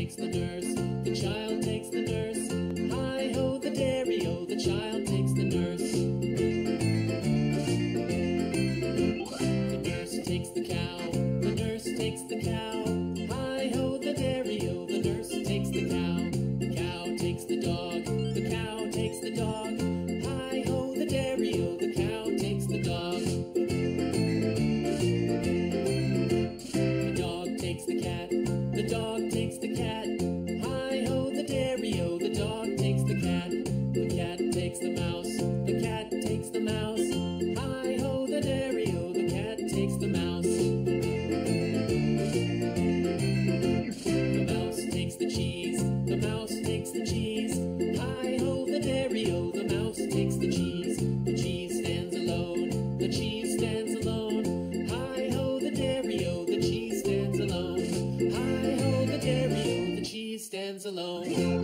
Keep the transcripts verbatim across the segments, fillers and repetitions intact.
takes the nurse, the child takes the nurse. Hi-ho, the dairy-o, the child takes the nurse. The nurse takes the cow, the nurse takes the cow. Hi-ho, the dairy-o, the nurse takes the cow. The cow takes the dog, the cow takes the dog. Hi-ho, the dairy-o, the cow takes the dog. The dog takes the cat, the dog takes the cat. Hi-ho, the dairy-o, the dog takes the cat. The cat takes the mouse, the cat takes the mouse. Hi-ho, the dairy-o, the cat takes the mouse. The mouse takes the cheese, the mouse takes the cheese. Hi-ho, the dairy-o, the mouse takes the cheese. The cheese stands alone, the cheese stands alone. Hi-ho, the dairy-o, the cheese stands alone. Hi-ho, the dairy-o, the cheese stands alone.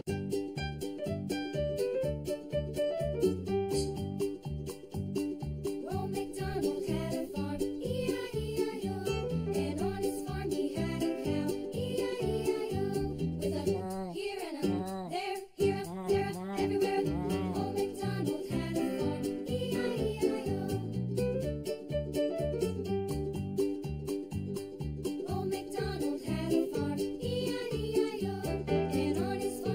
Well, MacDonald had a farm, E I E I O, and on his farm he had a cow, E I E I O, with a here and a there, here and there, everywhere. Oh, MacDonald had a farm, E I E I O. Oh, MacDonald had a farm, E I E I O, and on his farm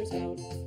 feathers out.